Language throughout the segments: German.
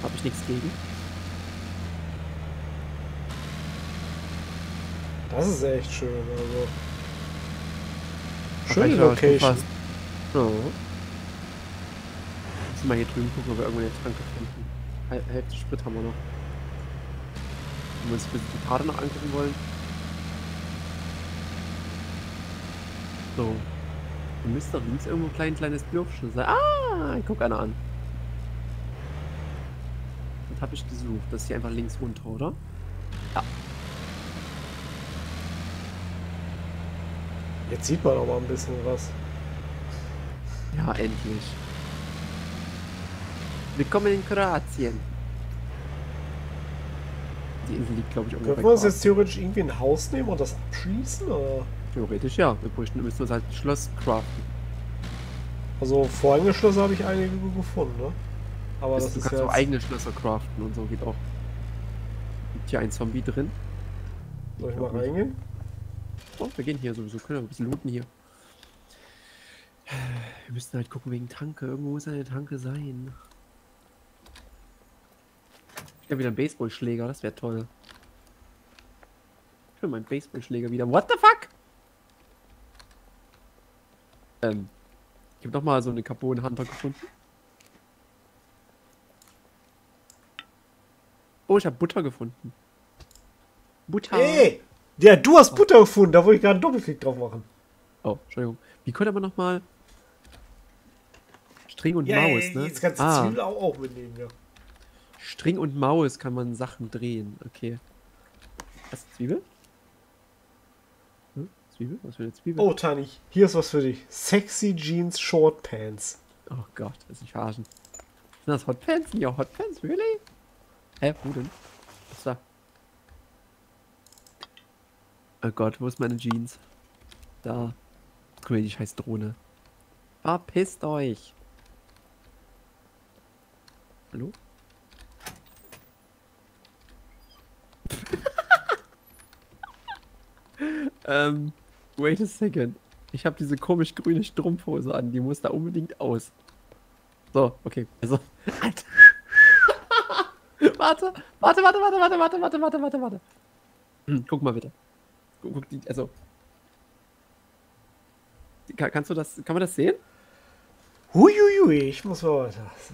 Habe ich nichts gegen. Das ist echt schön, also. Ach, Schöne ich war schon Location. fast. Oh. Müssen wir hier drüben gucken, ob wir irgendwo eine Tanke finden. Hälfte Sprit haben wir noch. Wenn wir uns die Karte noch angucken wollen. So. Da müsste doch links irgendwo ein kleines Dürfchen sein. Ah, guck einer an. Das habe ich gesucht. Das ist hier einfach links runter, oder? Ja. Jetzt sieht man auch mal ein bisschen was. Ja, endlich. Willkommen in Kroatien. Die Insel liegt, glaube ich, irgendwo Können bei wir uns jetzt Kroatien. theoretisch irgendwie ein Haus nehmen und das abschließen? Oder? Theoretisch ja. Müssen uns halt ein Schloss craften. Also Vorhängeschlösser habe ich einige gefunden, ne? Aber das Du ist kannst ja auch jetzt. eigene Schlösser craften und so geht auch. Liegt hier ein Zombie drin? Soll Ich ich mal glaube nicht. reingehen? Oh, wir gehen hier sowieso. Können wir ein bisschen looten hier. Wir müssen halt gucken wegen Tanke. Irgendwo muss eine Tanke sein. Ich habe wieder einen Baseballschläger. Das wäre toll. Ich will meinen Baseballschläger wieder. What the fuck? Ich habe noch mal so eine Carbon Hunter gefunden. Oh, ich habe Butter gefunden. Butter. Ey! Ja, du hast Oh, Butter gefunden, da wollte ich gerade einen Doppelklick drauf machen. oh, Entschuldigung. Wie konnte man noch mal String und Ja, ja, Maus, ja, ne? jetzt kannst du Ah, Zwiebel auch mitnehmen, ja. String und Maus kann man Sachen drehen. Okay. Was ist Zwiebel? Hm? Zwiebel? Was für eine Zwiebel? Oh, Tani, hier ist was für dich. Sexy Jeans Short Pants. Oh Gott, das ist nicht verarschen. Sind das Hotpants? Sind die auch Hotpants? Really? Hä, wo denn? Was da? Oh Gott, wo ist meine Jeans? Da. Guck mal, die scheiß Drohne. Verpisst euch. Hallo? Ähm, wait a second. Ich habe diese komisch grüne Strumpfhose an. Die muss da unbedingt aus. So, okay. Also, Alter. Warte. Guck mal bitte. Guck die, also, kannst du das, kann man das sehen? Huiuiui, ich muss mal weiter. So.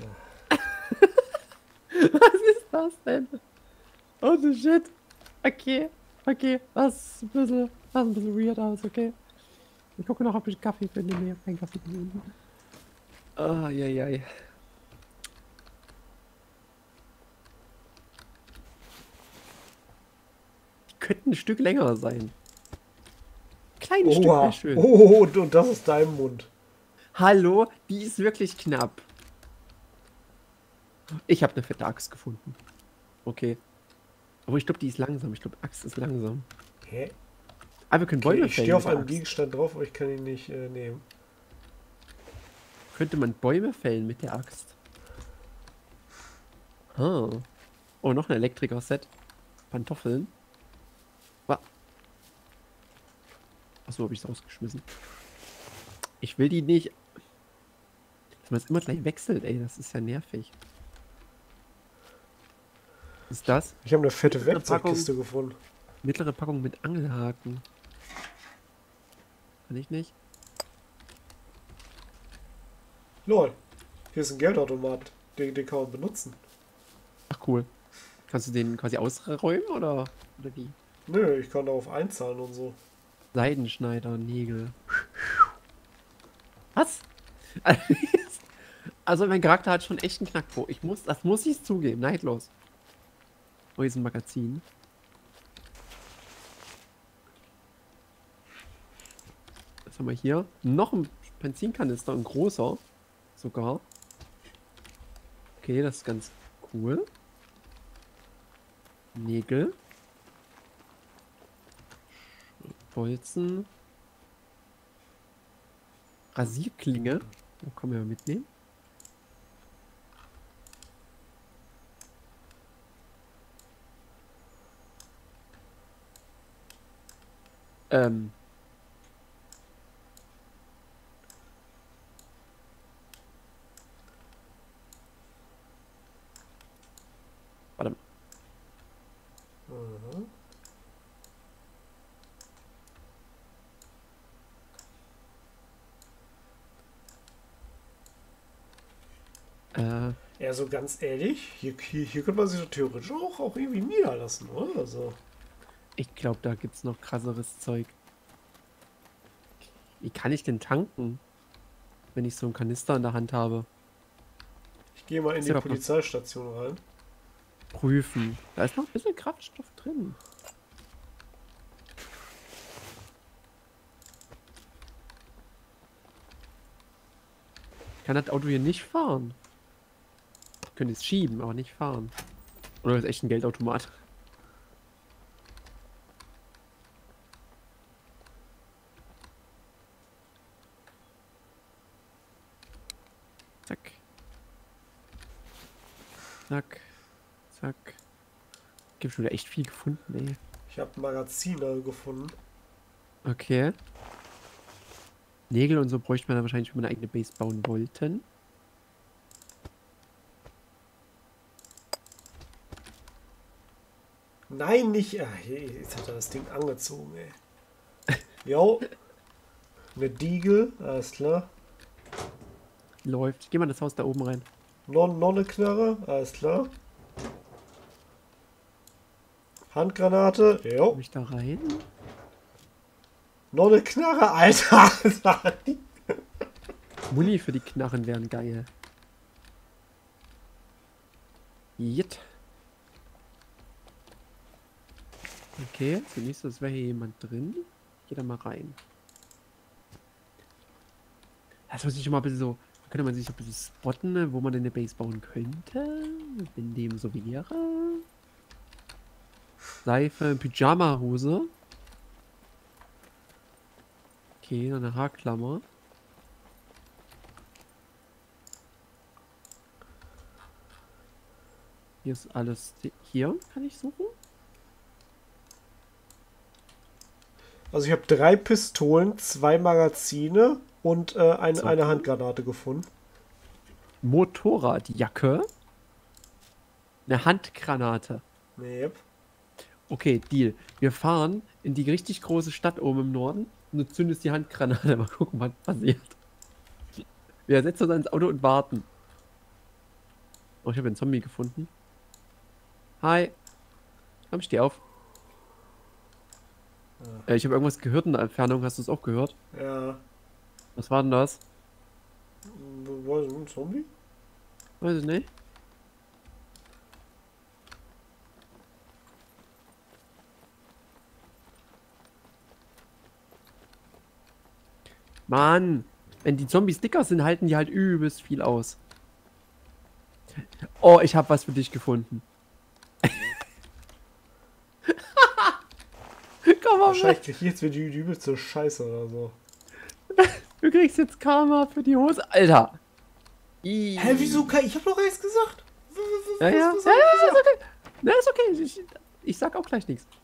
Was ist das denn? Oh, the shit. Okay. Das ist ein bisschen weird aus, okay. Ich gucke noch, ob ich Kaffee finde. Nee, kein Kaffee gefunden. Ah, ja. Die könnten ein Stück länger sein. Kleines Stück wäre Oha. schön. Oh, und das ist dein Mund. Hallo, die ist wirklich knapp. Ich habe eine fette Axt gefunden. Okay. Aber ich glaube, die ist langsam. Ich glaube, Axt ist langsam. Hä? Aber wir können Okay, Bäume ich fällen stehe mit auf der einem Axt. Gegenstand drauf, aber ich kann ihn nicht nehmen. Könnte man Bäume fällen mit der Axt? Ah. Oh, noch ein Elektriker-Set. Pantoffeln. Achso, habe ich es rausgeschmissen. Ich will die nicht. Dass man es immer gleich wechselt, ey. Das ist ja nervig. Was ist das? Ich habe eine fette Mittlere Werkzeugkiste gefunden. Mittlere Packung mit Angelhaken. Kann ich nicht? Lol. Hier ist ein Geldautomat. Den kann man benutzen. Ach cool. Kannst du den quasi ausräumen oder wie? Nö, ich kann darauf einzahlen und so. Seidenschneider, Nägel. Was? Also mein Charakter hat schon echt einen Knackpunkt. Das muss ich zugeben. Neidlos. Oh, hier ist ein Magazin. Was haben wir hier? Noch ein Benzinkanister, ein großer. Sogar. Okay, das ist ganz cool. Nägel. Bolzen. Rasierklinge. Da können wir mitnehmen. Ähm. Warte mal. Mhm. Ja, so ganz ehrlich, hier könnte man sich doch theoretisch auch irgendwie niederlassen, oder? Also, Ich glaube, da gibt's noch krasseres Zeug. Wie kann ich denn tanken, wenn ich so einen Kanister in der Hand habe? ich gehe mal in Ist die ja was Polizeistation rein. prüfen. Da ist noch ein bisschen Kraftstoff drin. Ich kann das Auto hier nicht fahren. Ich könnte es schieben, aber nicht fahren. Oder ist echt ein Geldautomat? Zack. Zack. Zack. Gibt schon wieder echt viel gefunden, ey. Ich habe Magazine gefunden. Okay. Nägel und so bräuchte man dann wahrscheinlich, wenn wir eine eigene Base bauen wollten. Nein, nicht. Ah, jetzt hat er das Ding angezogen, ey. Jo. Eine Diegel, alles klar. Läuft. Ich geh mal in das Haus da oben rein. Noch eine Knarre, alles klar. Handgranate, jo. Komm ich da rein? Noch eine Knarre, Alter. Muni für die Knarren wären geil. Jit. Okay, zunächst ist wäre hier jemand drin. Ich geh da mal rein. Das muss ich schon mal ein bisschen so. Könnte man sich so ein bisschen spotten, ne, wo man denn eine Base bauen könnte, wenn dem so wäre. Seife, Pyjama-Hose. Okay, noch eine Haarklammer. Hier ist alles. Hier kann ich suchen. Also ich habe 3 Pistolen, 2 Magazine und eine So. Handgranate gefunden. Motorradjacke. Eine Handgranate. Yep. Okay, Deal. Wir fahren in die richtig große Stadt oben im Norden und du zündest die Handgranate. Mal gucken, was passiert. Wir setzen uns ins Auto und warten. Oh, ich habe einen Zombie gefunden. Hi. Komm, steh auf. Ich habe irgendwas gehört in der Entfernung. Hast du es auch gehört? Ja. Was war denn das? War das ein Zombie? Weiß ich nicht. Mann, wenn die Zombies dicker sind, halten die halt übelst viel aus. Oh, ich habe was für dich gefunden. Komm mal Wahrscheinlich mit. krieg ich jetzt wieder die übelste Scheiße oder so. Du kriegst jetzt Karma für die Hose. Alter. Hä, wieso kann ich? Hab doch alles gesagt. Ja, ja. Was Ja, hab ich ja, gesagt? ist okay. Na, ist okay. Ich sag auch gleich nichts.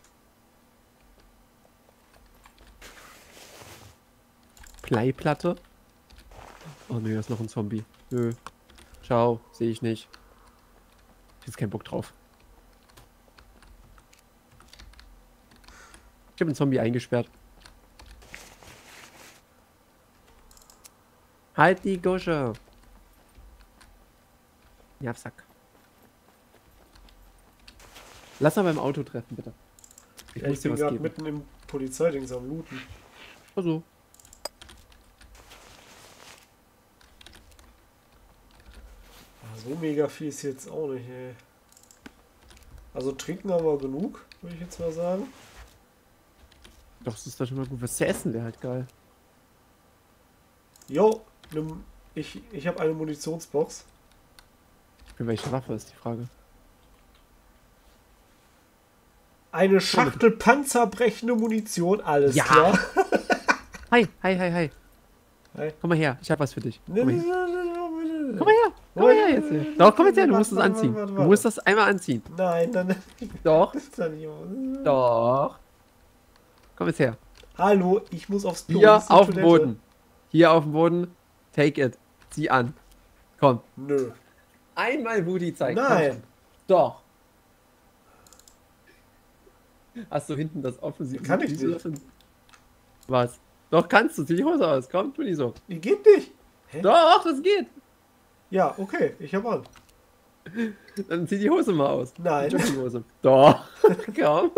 Bleiplatte. Oh ne, da ist noch ein Zombie. Nö. Ciao, sehe ich nicht. Ich hab jetzt keinen Bock drauf. Ich habe einen Zombie eingesperrt. Halt die Gusche. Nervsack. Lass mal beim Auto treffen, bitte. Ich Ja, muss ich dir bin was gerade geben. mitten im Polizeidings am Looten. Also. So mega viel ist jetzt auch nicht, ey. Also trinken haben wir genug, würde ich jetzt mal sagen. Doch, das ist doch schon mal gut. Was zu essen wäre halt geil. Jo, ich habe eine Munitionsbox. Für welche Waffe ist die Frage? Eine Schachtel panzerbrechende Munition, alles Ja. klar. Hi, hi, hi, hi. Hi. Komm mal her, ich hab was für dich. Nee, Komm nee, mal her. nee, Komm mal her. Komm mal her jetzt hier. Doch, komm jetzt her, du musst es Warte, anziehen. warte, Du warte. musst das einmal anziehen. Nein, nein, nein. Doch, Das ist doch nicht wahr. doch. Komm jetzt her. Hallo, ich muss aufs Klo. Hier das ist die auf dem Toilette. Boden. Hier auf dem Boden. Take it. Zieh an. Komm. Nö. Einmal Woody zeigen. Komm Nein. schon. Doch. Hast du hinten das offensiv? Kann ich nicht. Was? Doch, kannst du. Zieh die Hose aus. Komm, tu nicht so. Die geht nicht. Hä? Doch, das geht. Ja, okay, ich hab an. Dann zieh die Hose mal aus. Nein. Die Jogginghose. Doch. Komm.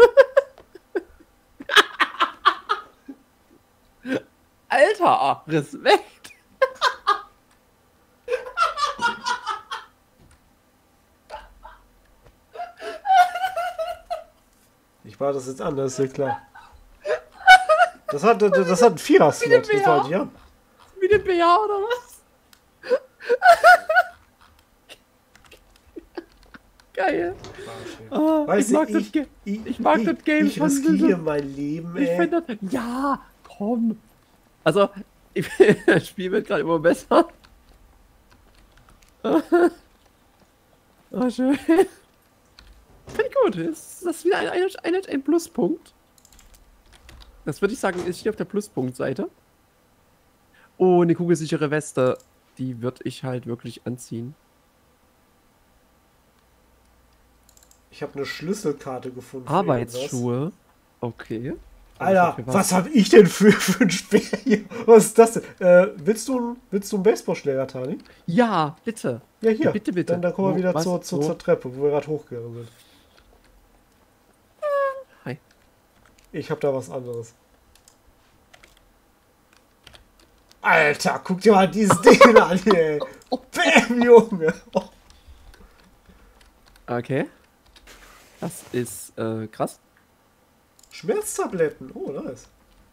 Alter, Respekt. Ich war das jetzt an, das ist ja klar. Das hat einen Vierer-Slot, das wollte ich haben. Wie den BH oder was? Geil. Oh, Weißt ich mag du, das ich mag das Game ich schon. riskiere mein Leben, Ich ey. finde das. Ja, komm. Also, das Spiel wird gerade immer besser. Oh, schön. Finde ich gut. Das ist wieder ein Pluspunkt. Das würde ich sagen, ist hier auf der Pluspunktseite. Oh, eine kugelsichere Weste. Die würde ich halt wirklich anziehen. Ich habe eine Schlüsselkarte gefunden. für Arbeitsschuhe. Okay. Alter, was habe ich denn für ein Speer hier? Was ist das denn? Willst du einen Baseballschläger, Tani? Ja, bitte. Ja, hier. Bitte, bitte. Dann kommen wir wieder Was? zur Treppe, wo wir gerade hochgegangen sind. Hi. Ich habe da was anderes. Alter, guck dir mal dieses Ding an hier, ey. Bäm, Junge. Oh. Okay. Das ist krass. Schmerztabletten. Oh, nice.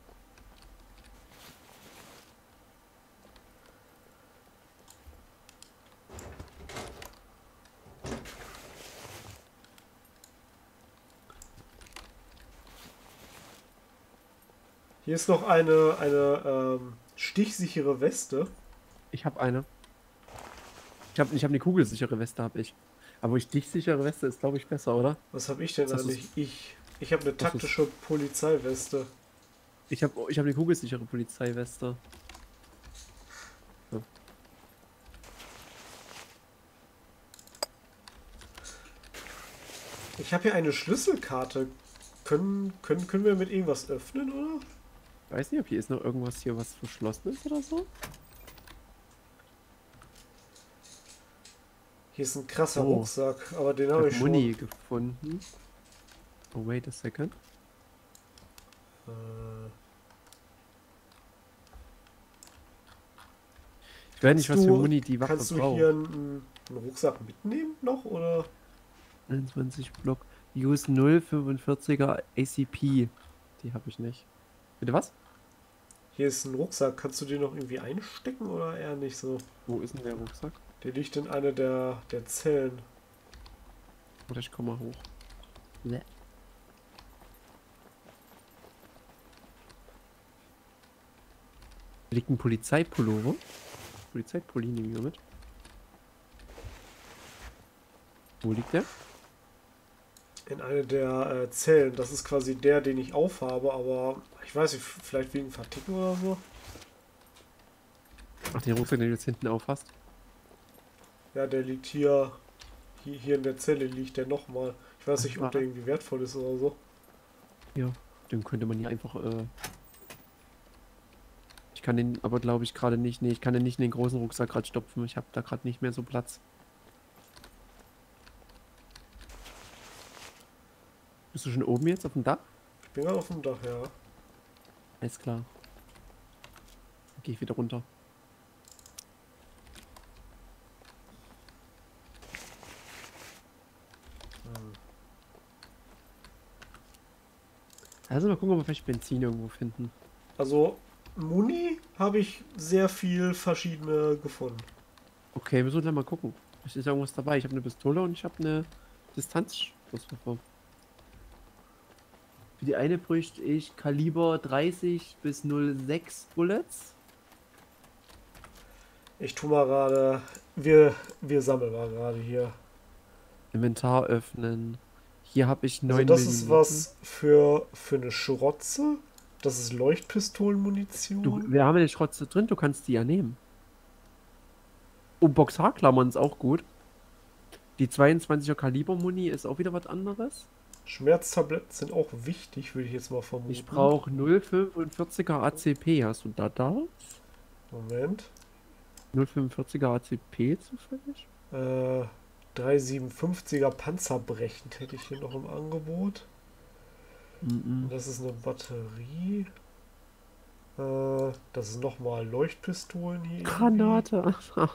Hier ist noch eine stichsichere Weste. Ich habe eine. Ich hab eine kugelsichere Weste, habe ich. Aber die stichsichere Weste ist, glaube ich, besser, oder? Was habe ich denn Das eigentlich? Ich habe eine taktische Polizeiweste. Ich hab eine kugelsichere Polizeiweste. So. Ich habe hier eine Schlüsselkarte. Können wir mit irgendwas öffnen, oder? Ich weiß nicht, ob hier ist noch irgendwas hier, was verschlossen ist oder so. Hier ist ein krasser Oh. Rucksack, aber den habe ich schon. Muni gefunden. Oh, wait a second. Ich weiß nicht, was für Muni die Waffe Kannst du braucht. hier einen Rucksack mitnehmen noch, oder? 21 Block. Use 045er ACP. Die habe ich nicht. Bitte was? Hier ist ein Rucksack. Kannst du den noch irgendwie einstecken oder eher nicht so? Wo ist denn der Rucksack? Der liegt in einer der Zellen. Oder ich komme mal hoch. Ne. Da liegt ein Polizeipullover. Polizeipulli nehmen wir mit. Wo liegt der? In einer der Zellen. Das ist quasi der, den ich aufhabe, aber ich weiß nicht, vielleicht wegen Verticken oder so. Ach, den Rucksack, den du jetzt hinten aufhast. Ja, der liegt hier in der Zelle liegt der nochmal. Ich weiß nicht, ob der irgendwie wertvoll ist oder so. Ja, den könnte man hier einfach, ich kann den aber, glaube ich, gerade nicht, nee, ich kann den nicht in den großen Rucksack gerade stopfen. Ich habe da gerade nicht mehr so Platz. Bist du schon oben jetzt auf dem Dach? Ich bin gerade auf dem Dach, ja. Alles klar. Dann gehe ich wieder runter. Also mal gucken, ob wir vielleicht Benzin irgendwo finden. Also Muni habe ich sehr viel verschiedene gefunden. Okay, wir sollten mal gucken. Vielleicht ist irgendwas dabei. Ich habe eine Pistole und ich habe eine Distanzschusswaffe. Für die eine bräuchte ich Kaliber 30 bis 06 Bullets. Ich tue mal gerade. Wir sammeln mal gerade hier. Inventar öffnen. Hier habe ich 9 Also das ist was für eine Schrotze. Das ist Leuchtpistolenmunition. Wir haben eine Schrotze drin, du kannst die ja nehmen. Oh, Boxerklammern ist auch gut. Die 22er Kaliber Muni ist auch wieder was anderes. Schmerztabletten sind auch wichtig, würde ich jetzt mal vermuten. Ich brauche 0,45er ACP. Hast du da das? Moment. 0,45er ACP zufällig? 3,57er Panzerbrechen hätte ich hier noch im Angebot. Mhm. Das ist eine Batterie. Das ist nochmal Leuchtpistolen hier. Granate.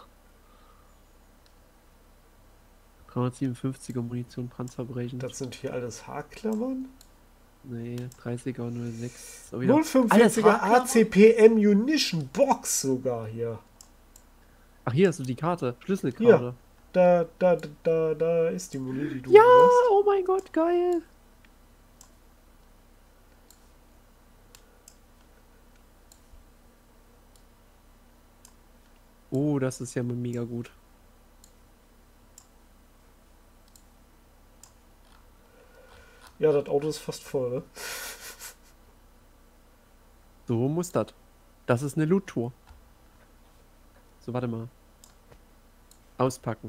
357er Munition, Panzerbrechen. Das sind hier alles Haarklammern. Nee, 30er 06. 0,45er ACP Ammunition Box sogar hier. Ach, hier hast du die Karte. Schlüsselkarte. Da ist die Muni, die du Ja, brauchst. oh mein Gott, geil. Oh, das ist ja mal mega gut. Ja, das Auto ist fast voll, ne? So muss das. Das ist eine Loot-Tour. So, warte mal. Auspacken.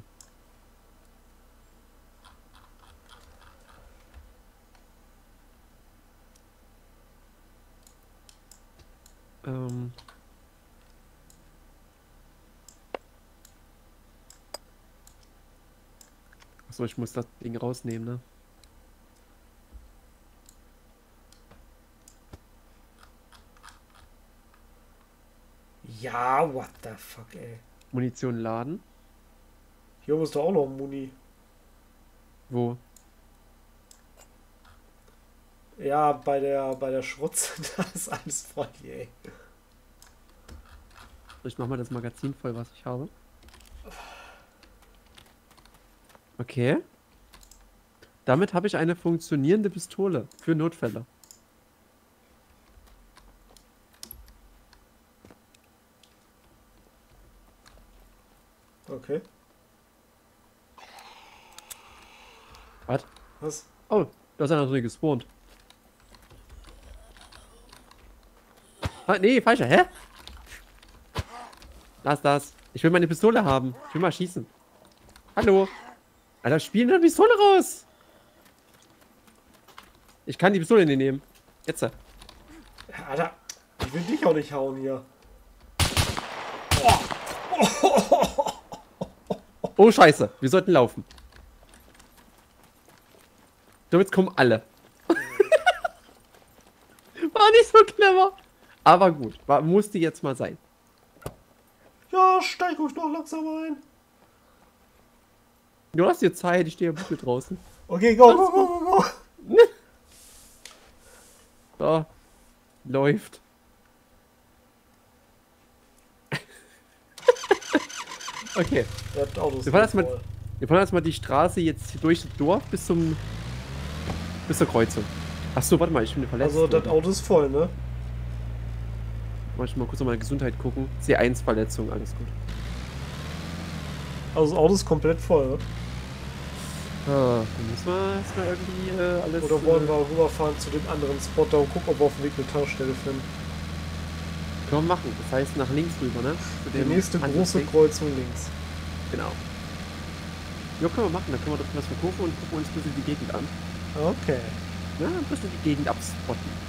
Achso, ich muss das Ding rausnehmen, ne? Ja, what the fuck, ey. Munition laden. Hier musst du auch noch Muni. Wo? Ja, bei der Schrotze, da ist alles voll, ey. Ich mach mal das Magazin voll, was ich habe. Okay. Damit habe ich eine funktionierende Pistole für Notfälle. Okay. Was? Was? Oh, da ist einer drin gespawnt. Ah, nee, falscher, hä? Lass das. Ich will meine Pistole haben. Ich will mal schießen. Hallo. Alter, spiel eine Pistole raus. Ich kann die Pistole nicht nehmen. Jetzt. Ja, Alter, ich will dich auch nicht hauen hier. Oh, scheiße. Wir sollten laufen. So, jetzt kommen alle. War nicht so clever. Aber gut. Musste jetzt mal sein. Ja, steig ruhig noch langsam ein. Du hast jetzt Zeit. Ich stehe ja Buckel draußen. Okay, go, go, go, go, go. So. Läuft. Okay. Ja, das Auto ist Wir fahren voll. erstmal die Straße jetzt hier durch das Dorf bis zur Kreuzung. Achso, warte mal, ich bin verletzt. Also, das Auto ist voll, ne? Mach ich mal kurz auf meine Gesundheit gucken. C1-Verletzung, alles gut. Also, das Auto ist komplett voll, ne? Dann müssen wir erstmal irgendwie alles... Oder wollen wir rüberfahren zu dem anderen Spot da und gucken, ob wir auf dem Weg eine Tankstelle finden? Können wir machen. Das heißt nach links rüber, ne? Zu Die dem nächste große Handelsweg. Kreuzung links. Genau. Ja, können wir machen. Dann können wir doch was verkaufen und gucken uns ein bisschen die Gegend an. Okay. Ja, ein bisschen die Gegend abspotten.